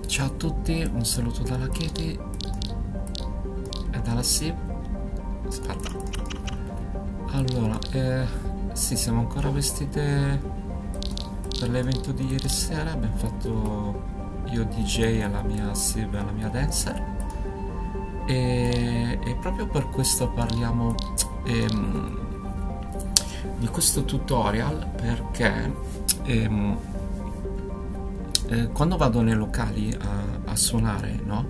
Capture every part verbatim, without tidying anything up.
Ciao a tutti, un saluto dalla Katie e dalla Sib. Aspetta. Allora, eh, sì, siamo ancora vestite per l'evento di ieri sera. Abbiamo fatto io D J e la mia Sib e la mia dancer. E, e proprio per questo parliamo ehm, di questo tutorial, perché ehm, eh, quando vado nei locali a, a suonare, no?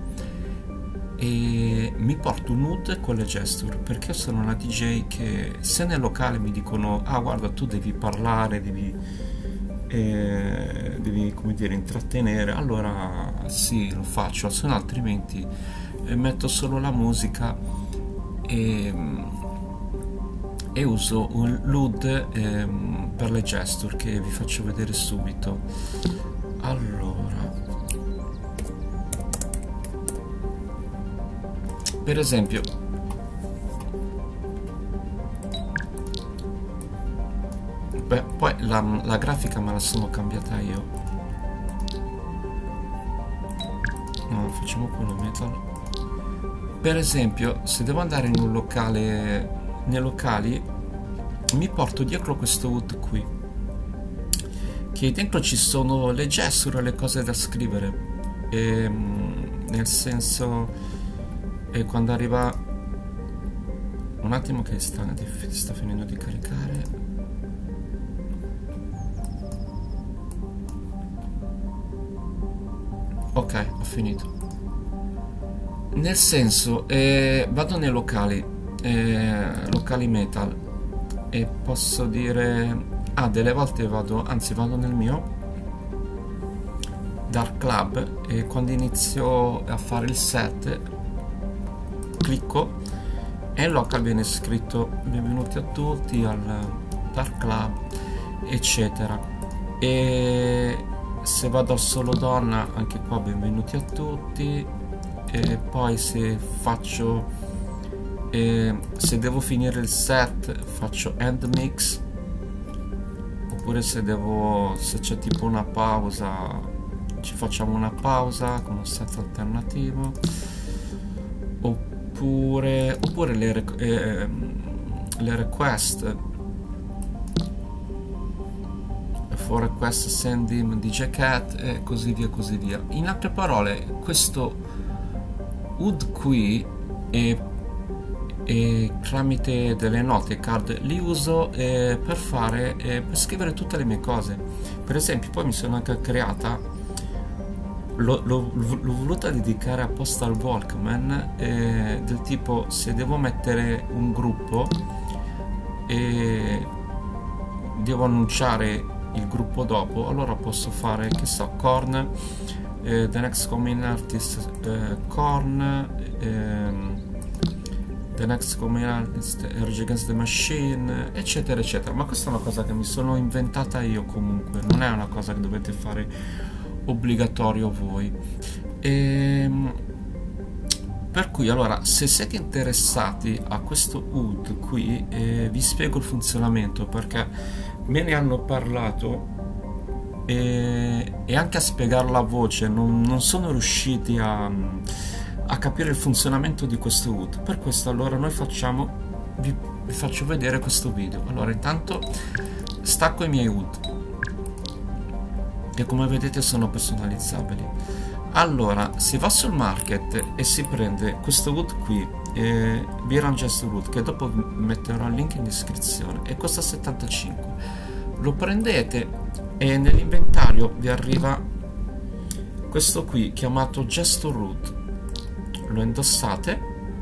E mi porto un mood con le gesture, perché sono una D J che se nel locale mi dicono ah guarda tu devi parlare, devi, eh, devi come dire intrattenere, allora sì lo faccio, se no altrimenti eh, metto solo la musica e, e uso un L U D ehm, per le gesture che vi faccio vedere subito. Allora, per esempio, beh, poi la, la grafica me la sono cambiata io. No, facciamo quello metal. Per esempio, se devo andare in un locale, nei locali, mi porto dietro questo H U D qui, che dentro ci sono le gesture, le cose da scrivere, e, nel senso... E quando arriva un attimo che sta, sta finendo di caricare, ok, ho finito. Nel senso eh, vado nei locali eh, locali metal e posso dire ah delle volte vado, anzi vado nel mio Dark Club e quando inizio a fare il set clicco e in local viene scritto benvenuti a tutti al Dark Club eccetera, e se vado a solo donna anche qua benvenuti a tutti, e poi se faccio eh, se devo finire il set faccio end mix, oppure se devo se c'è tipo una pausa ci facciamo una pausa con un set alternativo, oppure, oppure le, eh, le request for request send him D J Cat e così via così via. In altre parole, questo U D qui e, e tramite delle note card li uso eh, per fare eh, per scrivere tutte le mie cose. Per esempio poi mi sono anche creata, l'ho voluta dedicare apposta al Walkman, eh, del tipo se devo mettere un gruppo e devo annunciare il gruppo dopo, allora posso fare, che so, Korn, eh, The Next Coming Artist, eh, Korn, eh, The Next Coming Artist, Rage Against the Machine, eccetera eccetera. Ma questa è una cosa che mi sono inventata io, comunque non è una cosa che dovete fare obbligatorio voi. E, per cui allora se siete interessati a questo U D qui eh, vi spiego il funzionamento, perché me ne hanno parlato e, e anche a spiegarlo a voce non, non sono riusciti a, a capire il funzionamento di questo U D. Per questo allora noi facciamo vi, vi faccio vedere questo video. Allora intanto stacco i miei U D che come vedete sono personalizzabili. Allora si va sul market e si prende questo U D qui, eh, Viran Gesture U D, che dopo metterò il link in descrizione, e costa settantacinque. Lo prendete e nell'inventario vi arriva questo qui chiamato Gesture U D, lo indossate,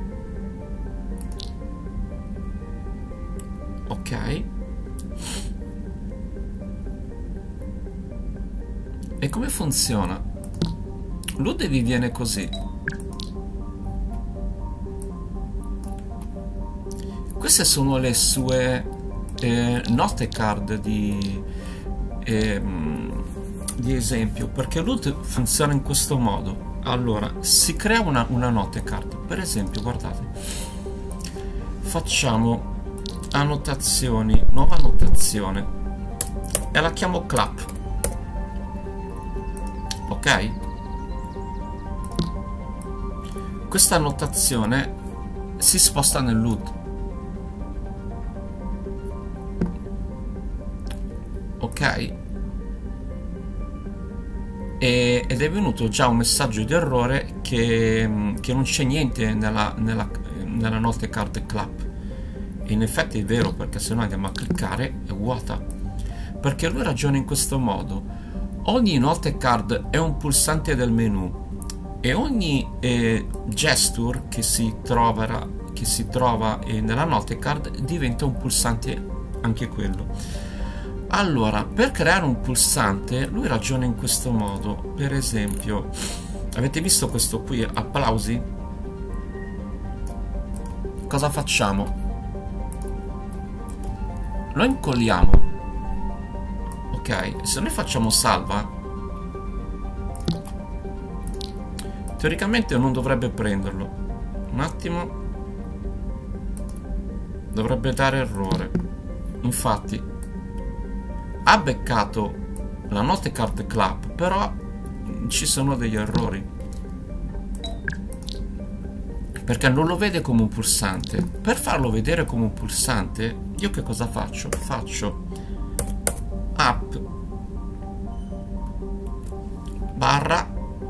ok. E come funziona? L'U D vi viene così. Queste sono le sue eh, note card di, eh, di esempio, perché l'U D funziona in questo modo. Allora, si crea una, una note card. Per esempio, guardate, facciamo annotazioni, nuova annotazione, e la chiamo clap. Ok? questa annotazione si sposta nell'U D. Ok? E, ed è venuto già un messaggio di errore che, che non c'è niente nella, nella, nella note card clap. E in effetti è vero, perché se noi andiamo a cliccare è vuota, perché lui ragiona in questo modo: ogni note card è un pulsante del menu e ogni eh, gesture che si trova, che si trova eh, nella note card diventa un pulsante anche quello. Allora, per creare un pulsante lui ragiona in questo modo. Per esempio, avete visto questo qui, applausi? Cosa facciamo? Lo incolliamo. Ok, se noi facciamo salva, teoricamente non dovrebbe prenderlo. Un attimo, dovrebbe dare errore. Infatti ha beccato la note card clap, però ci sono degli errori, perché non lo vede come un pulsante. Per farlo vedere come un pulsante, io che cosa faccio? Faccio up barra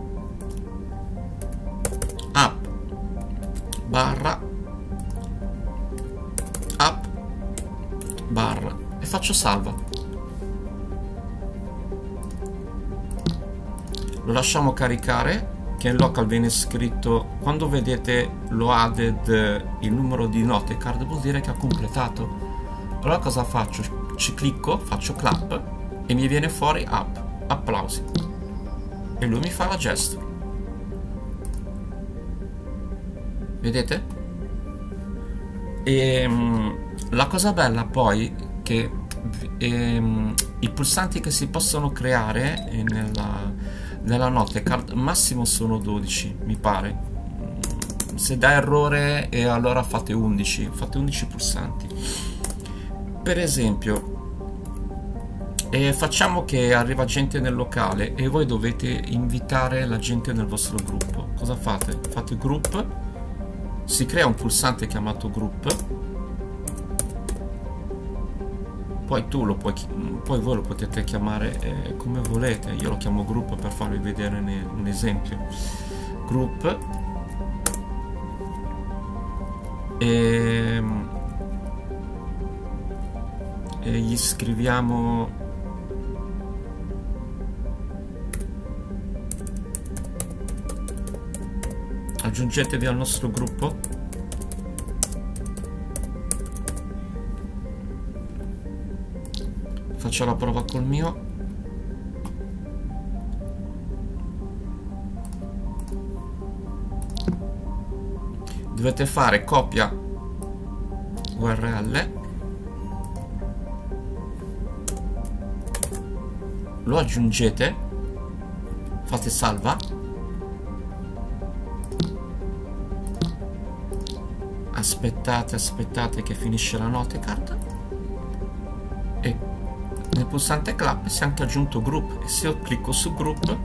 up barra up barra e faccio salva. Lo lasciamo caricare, che in local viene scritto, quando vedete lo added il numero di note card vuol dire che ha completato. Allora cosa faccio? Ci clicco, faccio clap e mi viene fuori up, applausi, e lui mi fa la gesture. Vedete? E um, la cosa bella poi che um, i pulsanti che si possono creare nella nella note card massimo sono dodici, mi pare. Se dà errore, e allora fate undici, fate undici pulsanti. Per esempio, eh, facciamo che arriva gente nel locale e voi dovete invitare la gente nel vostro gruppo. Cosa fate? Fate group, si crea un pulsante chiamato group, poi tu lo puoi, poi voi lo potete chiamare eh, come volete. Io lo chiamo gruppo per farvi vedere un esempio. Group, e, e gli scriviamo aggiungetevi al nostro gruppo. Faccio la prova col mio. Dovete fare copia U R L, lo aggiungete, fate salva, aspettate, aspettate che finisce la note card, e nel pulsante clap si è anche aggiunto group, e se io clicco su group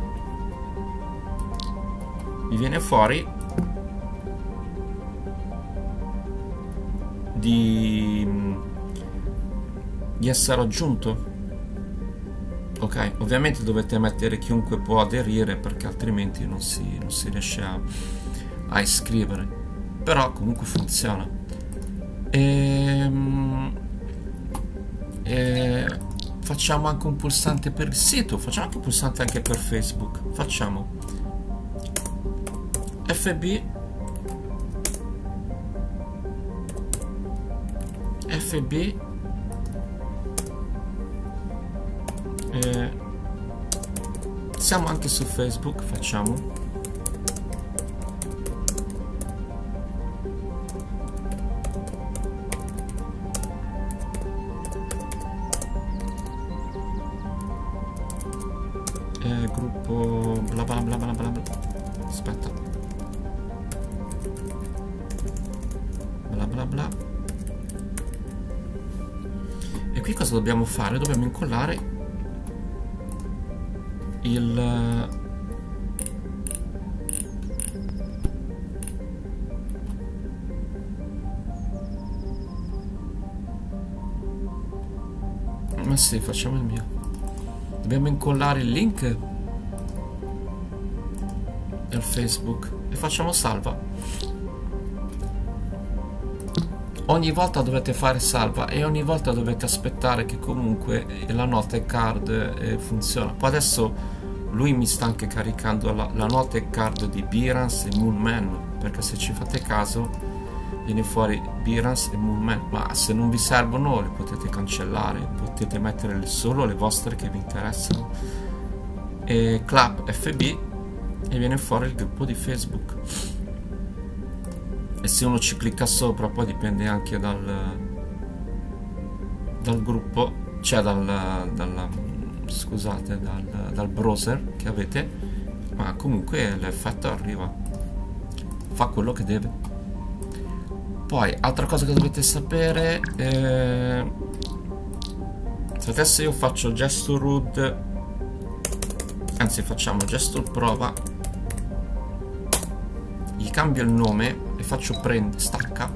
mi viene fuori di, di essere aggiunto. Ok, ovviamente dovete mettere chiunque può aderire, perché altrimenti non si, non si riesce a, a iscrivere, però comunque funziona. E, e facciamo anche un pulsante per il sito, facciamo anche un pulsante anche per Facebook. Facciamo F B F B eh, siamo anche su Facebook, facciamo eh, gruppo bla bla bla bla bla bla. Aspetta, bla bla bla. E qui cosa dobbiamo fare? Dobbiamo incollare il Anzi, facciamo il mio. Dobbiamo incollare il link del Facebook e facciamo salva. Ogni volta dovete fare salva e ogni volta dovete aspettare che comunque la note card eh, funziona. Poi adesso lui mi sta anche caricando la, la note card di Behance e Moonman, perché se ci fate caso viene fuori Behance e Moonman, ma se non vi servono le potete cancellare, potete mettere solo le vostre che vi interessano. E Club F B e viene fuori il gruppo di Facebook. E se uno ci clicca sopra, poi dipende anche dal dal gruppo, cioè dal, dal scusate dal, dal browser che avete, ma comunque l'effetto arriva, fa quello che deve. Poi altra cosa che dovete sapere, eh, se adesso io faccio gesture U D, anzi facciamo gesture prova, gli cambio il nome e faccio prende, stacca,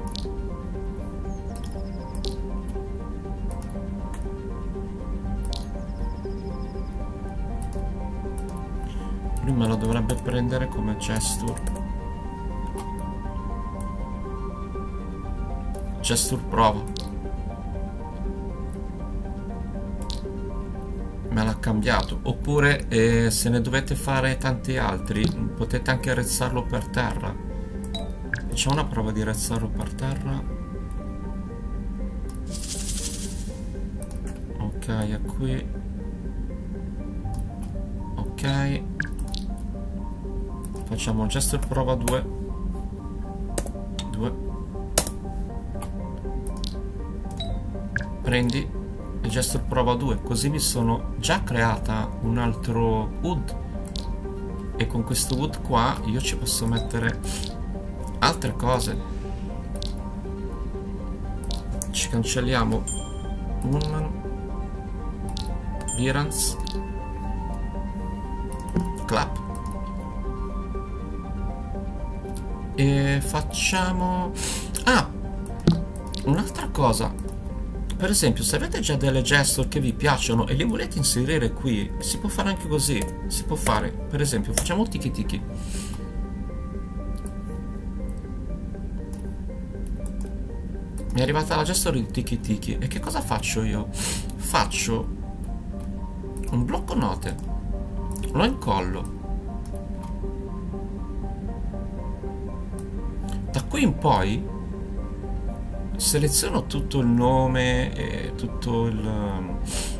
lui me lo dovrebbe prendere come gesture, gesture prova, me l'ha cambiato. Oppure eh, se ne dovete fare tanti altri potete anche rezzarlo per terra. Facciamo una prova di rezzarlo per terra. Ok, è qui. Ok, facciamo gesture prova due due, prendi e gesture prova due, così mi sono già creata un altro U D e con questo U D qua io ci posso mettere altre cose. Ci cancelliamo Moonman, Behance, Clap e facciamo ah un'altra cosa. Per esempio, se avete già delle gesture che vi piacciono e le volete inserire qui, si può fare anche così. Si può fare, per esempio, facciamo tiki tiki. Mi è arrivata la gesture di tiki tiki e che cosa faccio io? Faccio un blocco note, lo incollo, da qui in poi seleziono tutto il nome e tutto il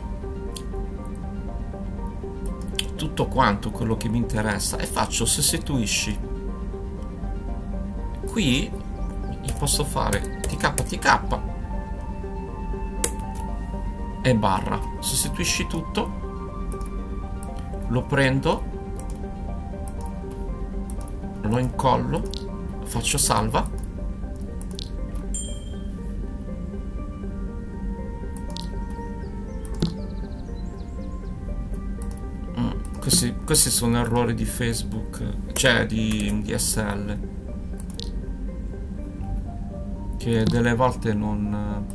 tutto quanto quello che mi interessa e faccio sostituisci. Qui gli posso fare tk tk e barra, sostituisci tutto, lo prendo, lo incollo, faccio salva, mm, questi, questi sono errori di Facebook, cioè di D S L, che delle volte non,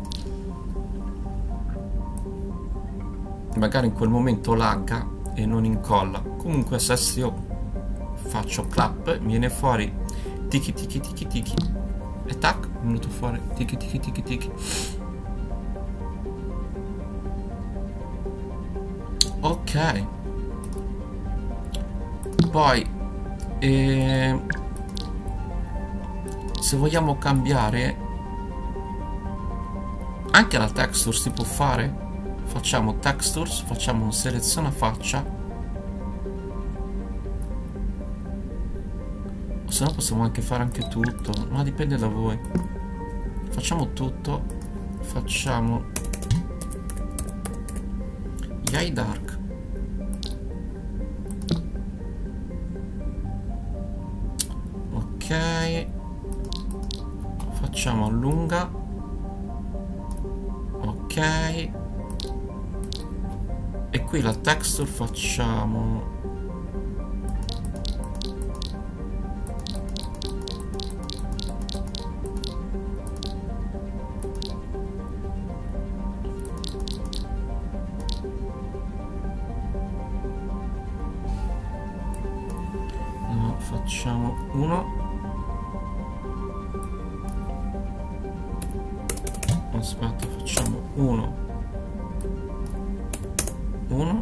magari in quel momento lagga e non incolla. Comunque se io faccio clap mi viene fuori tiki tiki tiki tiki e tac, è venuto fuori tiki tiki tiki tiki. Ok, poi eh, se vogliamo cambiare anche la texture si può fare. Facciamo textures, facciamo un seleziona faccia, o se no possiamo anche fare anche tutto, ma dipende da voi. Facciamo tutto, facciamo Yay Dark, ok, facciamo allunga, ok. E qui la texture facciamo facciamo uno, aspetta, facciamo uno, uno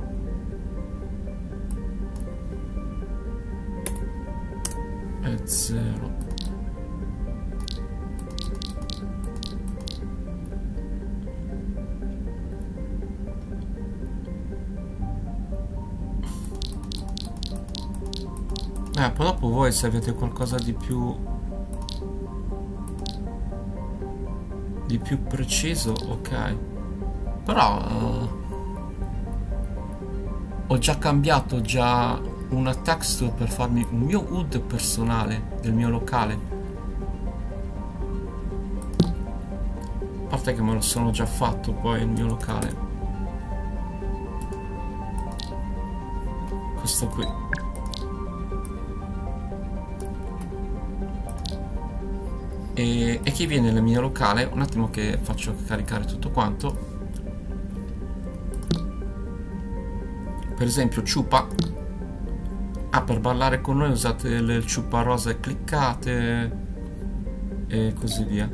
e zero. Eh, poi dopo voi se avete qualcosa di più di più preciso, ok. Però uh, ho già cambiato già una texture per farmi un mio U D personale del mio locale. A parte che me lo sono già fatto poi il mio locale. Questo qui. E, e chi viene nel mio locale, un attimo che faccio caricare tutto quanto. Per esempio ciupa. Ah, per ballare con noi usate il ciupa rosa e cliccate e così via.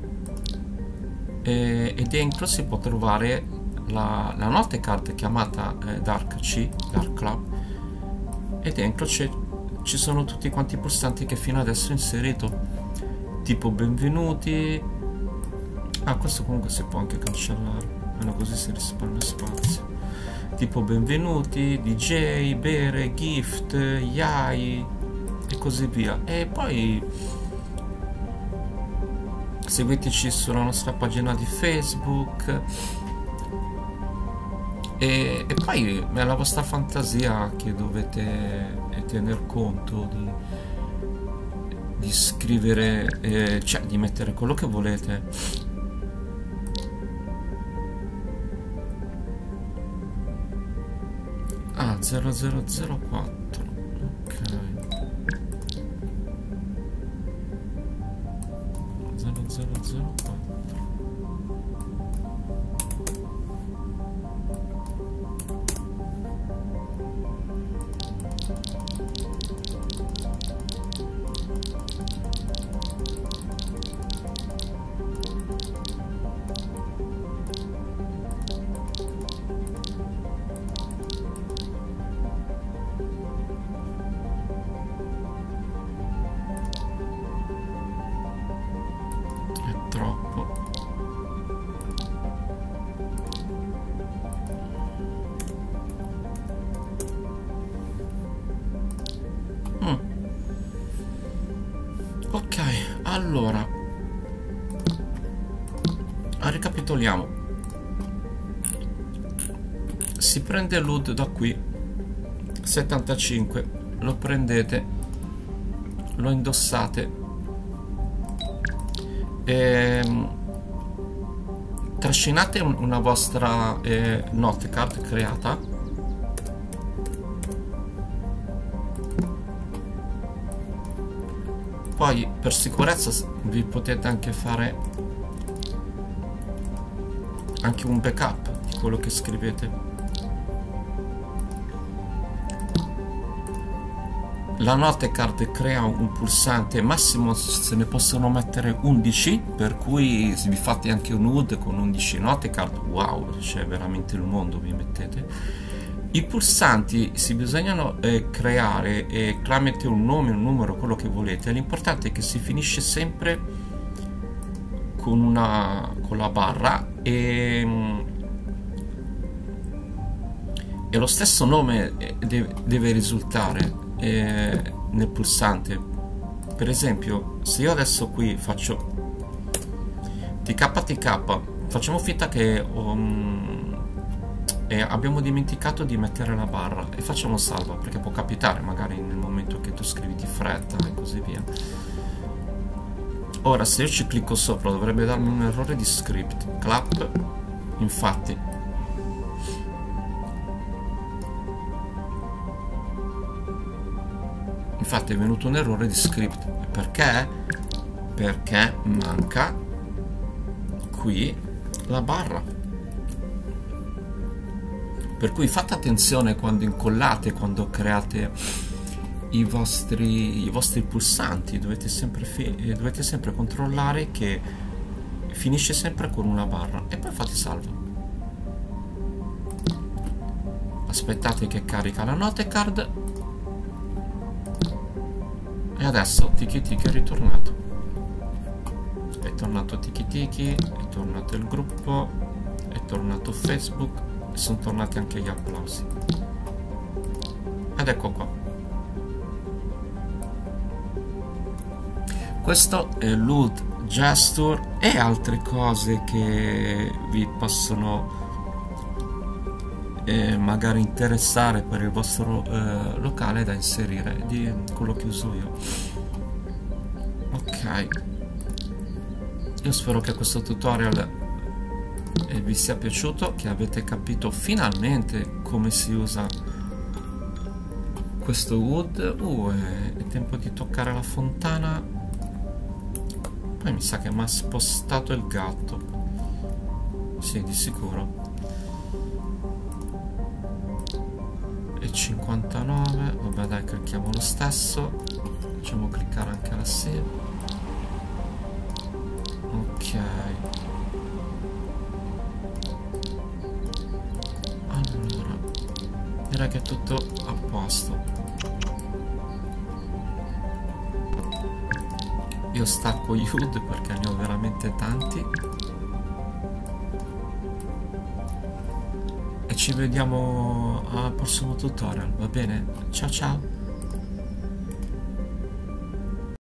E, e dentro si può trovare la, la note card chiamata eh, Dark C, Dark Club, e dentro ci sono tutti quanti i pulsanti che fino adesso ho inserito, tipo benvenuti. Ah, questo comunque si può anche cancellare, almeno così si risparmia spazio. Tipo benvenuti, D J, bere, gift, yai e così via. E poi seguiteci sulla nostra pagina di Facebook e, e poi è la vostra fantasia che dovete tener conto di, di scrivere, eh, cioè di mettere quello che volete. Ah, zero zero zero quattro, ok. zero zero zero quattro. Ok, allora ricapitoliamo. Si prende l'U D da qui, settantacinque, lo prendete, lo indossate e trascinate una vostra eh, note card creata. Poi per sicurezza vi potete anche fare anche un backup di quello che scrivete. La note card crea un pulsante, massimo se ne possono mettere undici, per cui se vi fate anche un U D con undici note card, wow, c'è veramente il mondo, vi mettete. I pulsanti si bisognano eh, creare eh, tramite un nome, un numero, quello che volete. L'importante è che si finisce sempre con una con la barra e, e lo stesso nome deve, deve risultare eh, nel pulsante. Per esempio, se io adesso qui faccio T K T K, facciamo finta che um, e abbiamo dimenticato di mettere la barra e facciamo salva, perché può capitare magari nel momento che tu scrivi di fretta e così via. Ora se io ci clicco sopra dovrebbe darmi un errore di script clap, infatti infatti è venuto un errore di script. Perché? Perché manca qui la barra. Per cui fate attenzione quando incollate, quando create i vostri, i vostri pulsanti, dovete sempre, fi- dovete sempre controllare che finisce sempre con una barra e poi fate salvo. Aspettate che carica la note card e adesso Tiki Tiki è ritornato. È tornato Tiki Tiki, è tornato il gruppo, è tornato Facebook e sono tornati anche gli applausi. Ed ecco qua. Questo è l'U D Gesture e altre cose che vi possono eh, magari interessare per il vostro eh, locale da inserire di quello che uso io. Ok, io spero che questo tutorial eh, vi sia piaciuto, che avete capito finalmente come si usa questo U D. Uh, è, è tempo di toccare la fontana. Poi mi sa che mi ha spostato il gatto. Sì, di sicuro. E cinquantanove. Vabbè dai, clicchiamo lo stesso. Facciamo cliccare anche la save. Ok. Allora, direi che è tutto a posto. Io stacco gli U D perché ne ho veramente tanti e ci vediamo al prossimo tutorial, va bene? Ciao ciao!